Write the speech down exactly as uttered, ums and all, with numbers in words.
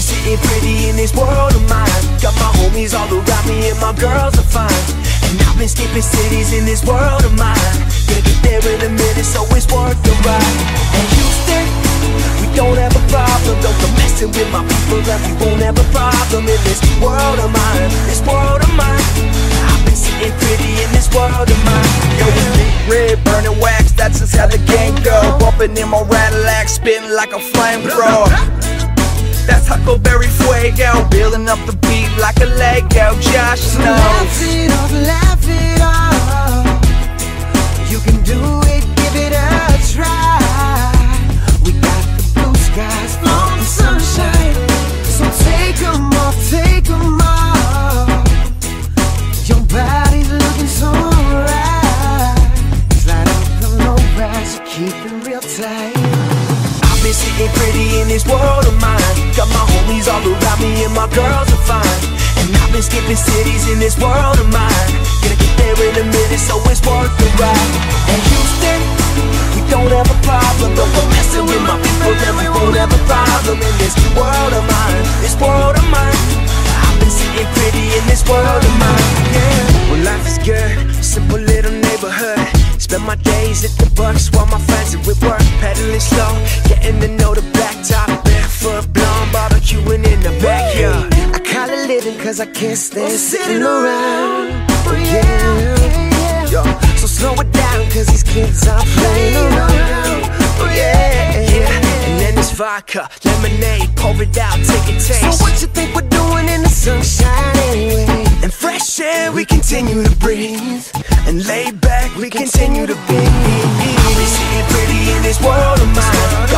sitting pretty in this world of mine. Got my homies all around me and my girls are fine. And I've been skipping cities in this world of mine. Gonna get there in a minute, so it's worth the ride. And Houston, we don't have a problem. Don't go messing with my people, and we won't have a problem in this world of mine. This world of mine. I've been sitting pretty in this world of mine. Yo, it's big red, burning wax, that's just how the game go. Bumping in my Cadillac, spitting like a flamethrower. That's Huckleberry Fuego, building up the beat like a Lego. Josh So knows. laugh it off, laugh it off. You can do it, give it a try. We got the blue skies, long sunshine. So take them off, take them off. Your body's looking so right. Slide up the low rise, keep it real tight. I've been sitting pretty in this world of mine. Got my homies all around me and my girls are fine. And I've been skipping cities in this world of mine. Gonna get there in a minute, so it's worth the ride. And Houston, we don't have a problem. Don't go messing with my people, then we won't have a problem in this world of mine. This world of mine. I've been sitting pretty in this world of mine. Yeah. Well, life is good, simple little neighborhood. Spend my days at the Bucks while my friends are at work. Pedaling slow, getting to know the blacktop. Barefoot, blonde, barbecuing in the backyard. I call it living cause I can't stand sitting around. Oh yeah, Yo, so slow it down cause these kids are playing around. oh yeah, yeah. And then there's vodka, lemonade, pour it out, take a taste. So what you think we're doing in the sunshine anyway? And fresh air we continue to breathe, and laid back we continue to be. I'll be sitting pretty in this world of mine.